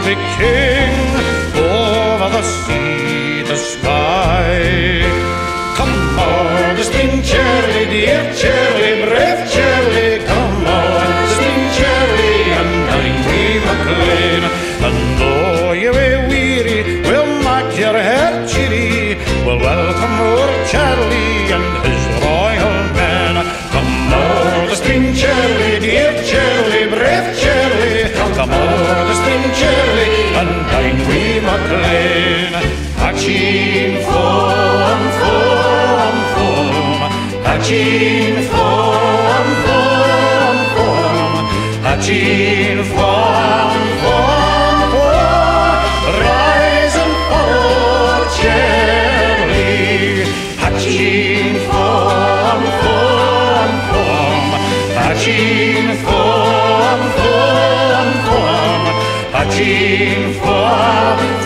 be king over the sea, the sky. Come on, the spring Charlie, dear Charlie, brave Charlie, come on, the spring Charlie, and I'm wee MacLean. And though you be weary, we'll make your heart cheery. We'll welcome old Charlie and his royal men. Come on, the spring Charlie, dear Charlie, brave Charlie, come on, the spring Charlie, and I'm wee MacLean. Hatching foam, foam, foam, hatching foam, foam, foam, hatching foam, foam, foam, rise and fall, Charlie. Hatching foam, foam, foam, hatching foam, foam, foam, hatching foam,